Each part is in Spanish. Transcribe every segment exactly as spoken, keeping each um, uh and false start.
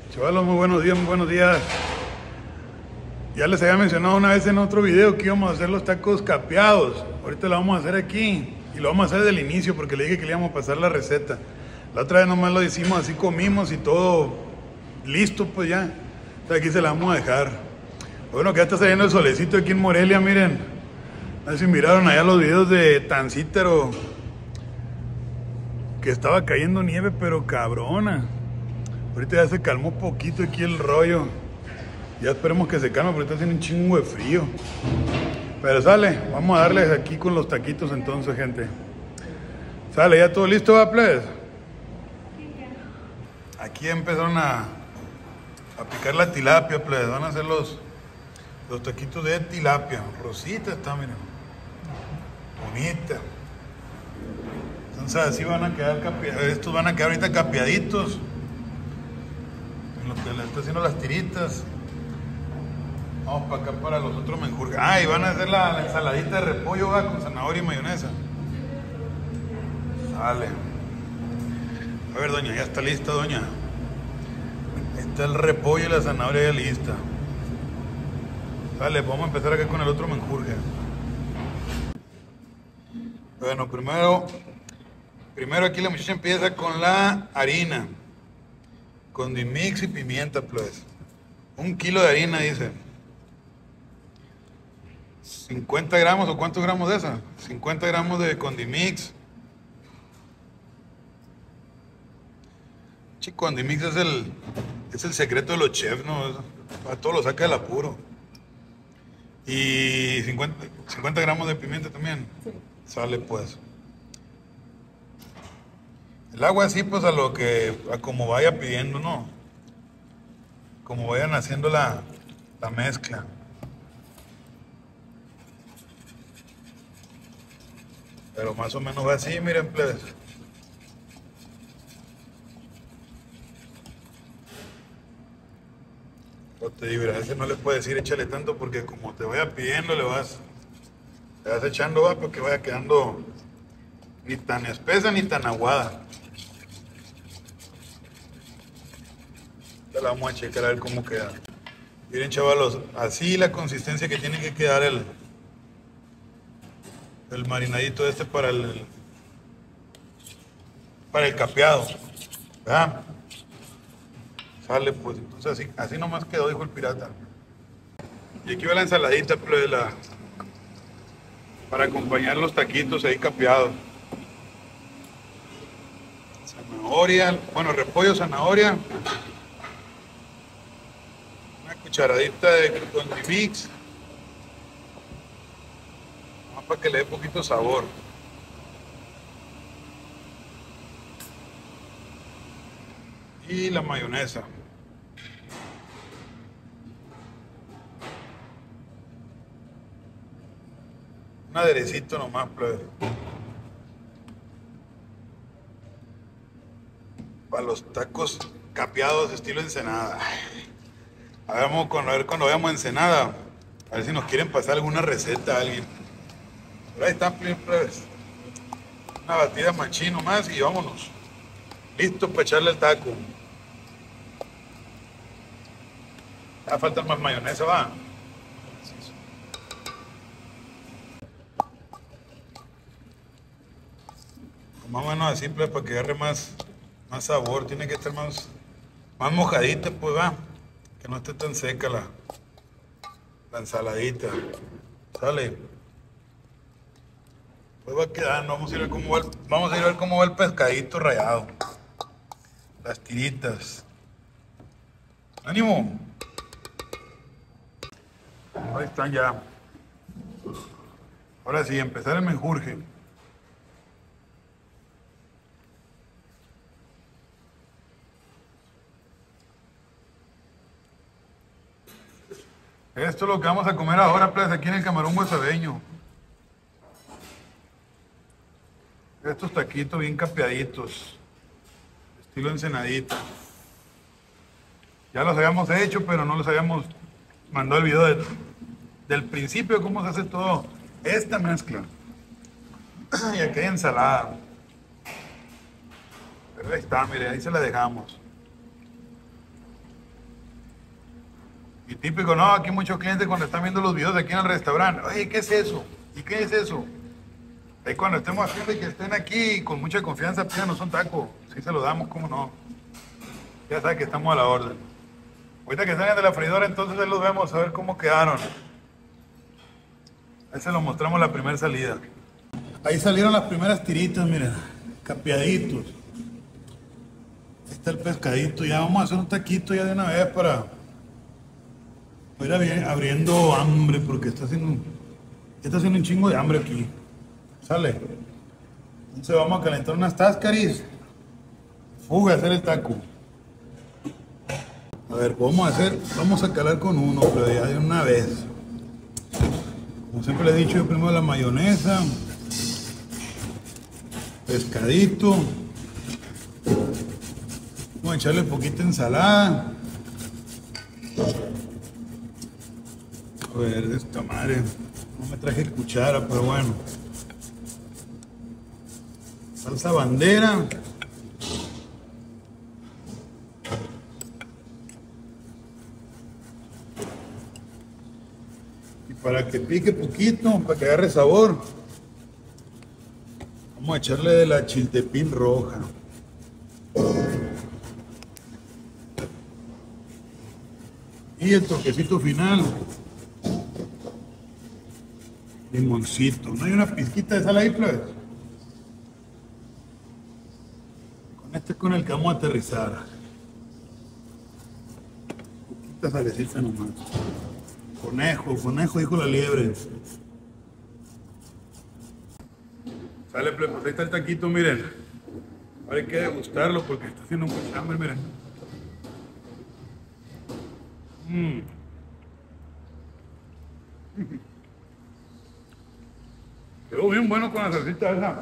Chavalos, muy buenos días, muy buenos días. Ya les había mencionado una vez en otro video que íbamos a hacer los tacos capeados. Ahorita lo vamos a hacer aquí y lo vamos a hacer desde el inicio porque le dije que le íbamos a pasar la receta. La otra vez nomás lo hicimos así, comimos y todo listo, pues ya. Entonces aquí se la vamos a dejar. Bueno, que ya está saliendo el solecito aquí en Morelia, miren. No sé si miraron allá los videos de Tancítaro, que estaba cayendo nieve, pero cabrona. Ahorita ya se calmó poquito aquí el rollo. Ya esperemos que se calme porque está haciendo un chingo de frío. Pero sale, vamos a darles aquí con los taquitos entonces, gente. Sale, ya todo listo, ¿va, plebes? Aquí empezaron a, a picar la tilapia, plebes. Van a hacer los, los taquitos de tilapia. Rosita está, miren. Bonita. Entonces así van a quedar capeados. Estos van a quedar ahorita capeaditos. En los que le estoy haciendo las tiritas. Vamos para acá para los otros menjurjes. Ah, y van a hacer la, la ensaladita de repollo, va, con zanahoria y mayonesa. Sale. A ver, doña, ya está lista, doña. Está el repollo y la zanahoria ya lista. Sale, vamos a empezar acá con el otro menjurje. Bueno, primero, primero aquí la muchacha empieza con la harina. Condimix y pimienta, pues. Un kilo de harina, dice. cincuenta gramos, ¿o cuántos gramos de esa? cincuenta gramos de Condimix. Chico, Condimix es el, es el secreto de los chefs, ¿no? A todos lo saca del apuro. Y cincuenta, cincuenta gramos de pimienta también. Sí. Sale, pues. El agua así, pues a lo que, a como vaya pidiendo, ¿no? Como vayan haciendo la, la mezcla. Pero más o menos va así, miren, plebes. O te digo, a veces no le puedes decir échale tanto porque como te vaya pidiendo le vas, le vas echando va para que vaya quedando ni tan espesa ni tan aguada. Ya la vamos a checar a ver cómo queda. Miren, chavalos, así la consistencia que tiene que quedar el el marinadito este para el para el capeado, ¿verdad? Sale, pues, entonces así, así nomás quedó, dijo el pirata. Y aquí va la ensaladita, pero de la para acompañar los taquitos ahí capeados. Zanahoria, bueno, repollo, zanahoria. Una cucharadita de Condimix. Para que le dé poquito sabor. Y la mayonesa. Un aderecito nomás, plebe. Para los tacos capeados estilo Ensenada. A ver, vamos con, a ver cuando veamos Ensenada. A ver si nos quieren pasar alguna receta a alguien. Pero ahí están, plebes. Una batida machín más y vámonos. Listo para echarle el taco. Ya falta más mayonesa, va. Más o menos así, plebes, para que agarre más, más sabor. Tiene que estar más, más mojadita, pues va. Que no esté tan seca la, la ensaladita. Sale. Pues va quedando, vamos a ir a ver cómo va el, vamos a ir a ver cómo va el pescadito rallado. Las tiritas. ¡Ánimo! Ahí están ya. Ahora sí, empezar el menjurje. Esto es lo que vamos a comer ahora, plebes, aquí en el Camarón Guasabeño. Estos taquitos bien capeaditos, estilo ensenadita. Ya los habíamos hecho, pero no los habíamos mandado el video de, del principio de cómo se hace todo esta mezcla. Y aquí hay ensalada. Pero ahí está, mire, ahí se la dejamos. Y típico, no, aquí muchos clientes cuando están viendo los videos de aquí en el restaurante, oye, ¿qué es eso? ¿Y qué es eso? Ahí cuando estemos haciendo y que estén aquí con mucha confianza, pídanos un taco. Si se lo damos, ¿cómo no? Ya saben que estamos a la orden. Ahorita que salgan de la freidora, entonces ahí los vemos a ver cómo quedaron. Ahí se los mostramos la primera salida. Ahí salieron las primeras tiritas, miren, capeaditos. Ahí está el pescadito. Ya vamos a hacer un taquito ya de una vez para ir abriendo hambre, porque está haciendo, un, está haciendo un chingo de hambre aquí. Sale. Entonces vamos a calentar unas táscaris. Fuga a hacer el taco. A ver, vamos a hacer, vamos a calar con uno, pero ya de una vez. Como siempre le he dicho, yo primero la mayonesa, pescadito, vamos a echarle poquita ensalada. A ver, de esta madre, no me traje cuchara, pero bueno. Salsa bandera. Para que pique poquito, para que agarre sabor, vamos a echarle de la chiltepín roja. Y el toquecito final, limoncito. ¿No hay una pizquita de sal ahí, plebes? Con este es con el que vamos a aterrizar. Poquita salecita nomás. Conejo, conejo, dijo la liebre. Sale, pues ahí está el taquito, miren. Ahora hay que degustarlo porque está haciendo un buen hambre, miren. Mm. Quedó bien bueno con la salsita esa.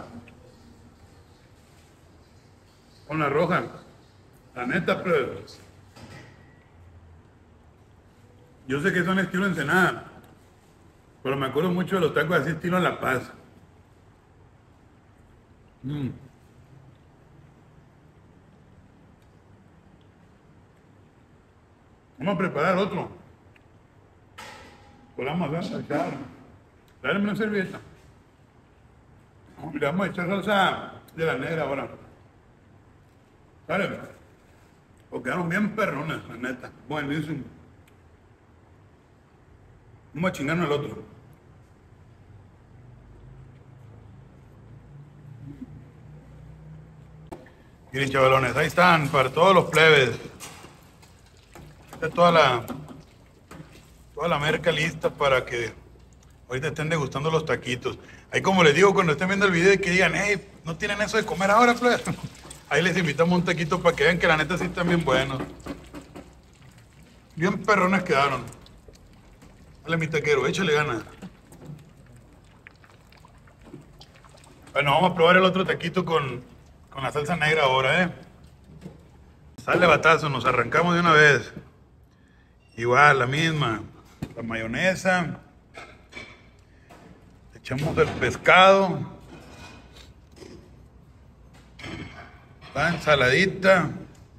Con la roja. La neta, pues. Yo sé que son estilo Ensenada, pero me acuerdo mucho de los tacos así estilo La Paz. Mm. Vamos a preparar otro. Pues vamos a echar. Dale una servilleta. Le vamos a echar salsa de la negra ahora. Dale. Porque quedaron bien perrones, la neta. Buenísimo. Vamos a chingarnos el otro. Miren, chavalones, ahí están para todos los plebes. Está toda la toda la merca lista para que ahorita estén degustando los taquitos. Ahí, como les digo, cuando estén viendo el video y que digan, hey, ¿no tienen eso de comer ahora, plebes? Ahí les invitamos un taquito para que vean que la neta sí están bien buenos. Bien perrones quedaron. Dale, mi taquero, échale ganas. Bueno, vamos a probar el otro taquito con, con la salsa negra ahora, ¿eh? Sale batazo, nos arrancamos de una vez. Igual, la misma. La mayonesa. Echamos el pescado. La ensaladita.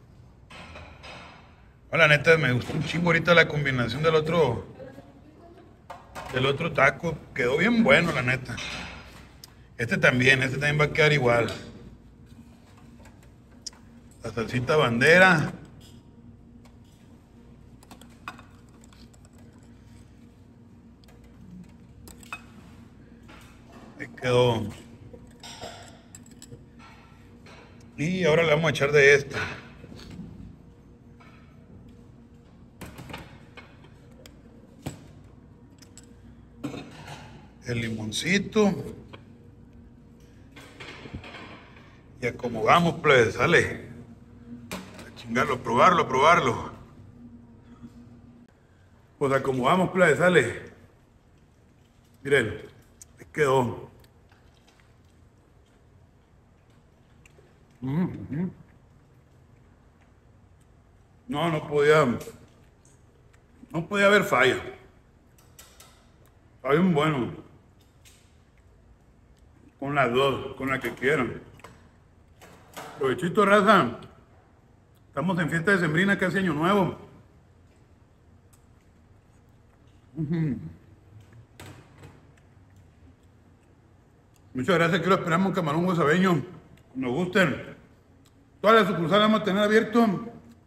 Bueno, la neta, me gustó un chingo ahorita la combinación del otro... El otro taco quedó bien bueno, la neta. Este también, este también va a quedar igual. La salsita bandera. Ahí quedó. Y ahora le vamos a echar de este. El limoncito. Y a como vamos, pues, sale. A chingarlo, a probarlo, a probarlo. Pues a como vamos, pues, sale. Miren, ahí quedó. Mm-hmm. No, no podía. No podía haber falla. Está bien bueno. Con las dos, con la que quieran. Provechito, raza. Estamos en fiesta de sembrina, casi año nuevo. Muchas gracias, aquí lo esperamos, camarón guasabeño. Nos gusten. Todas las sucursales vamos a tener abierto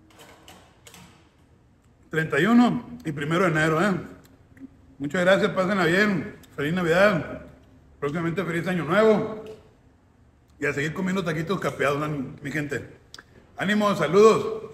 treinta y uno y primero de enero, ¿eh? Muchas gracias, pásenla bien. Feliz Navidad. Próximamente feliz Año Nuevo. Y a seguir comiendo taquitos capeados, ¿no, mi gente? Ánimo, saludos.